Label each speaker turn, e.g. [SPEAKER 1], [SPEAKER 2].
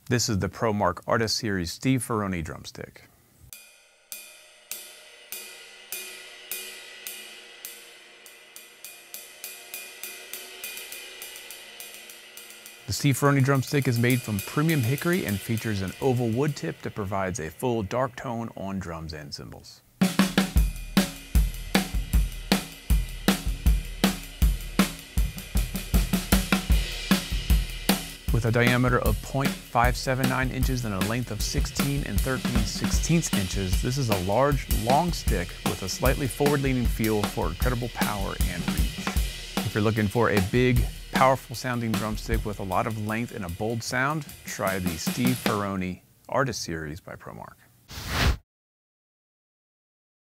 [SPEAKER 1] This is the Promark Artist Series Steve Ferrone drumstick. The Steve Ferrone drumstick is made from premium hickory and features an oval wood tip that provides a full dark tone on drums and cymbals. With a diameter of 0.579 inches and a length of 16 and 13/16 inches, this is a large, long stick with a slightly forward-leaning feel for incredible power and reach. If you're looking for a big, powerful sounding drumstick with a lot of length and a bold sound, try the Steve Ferrone Artist Series by Promark.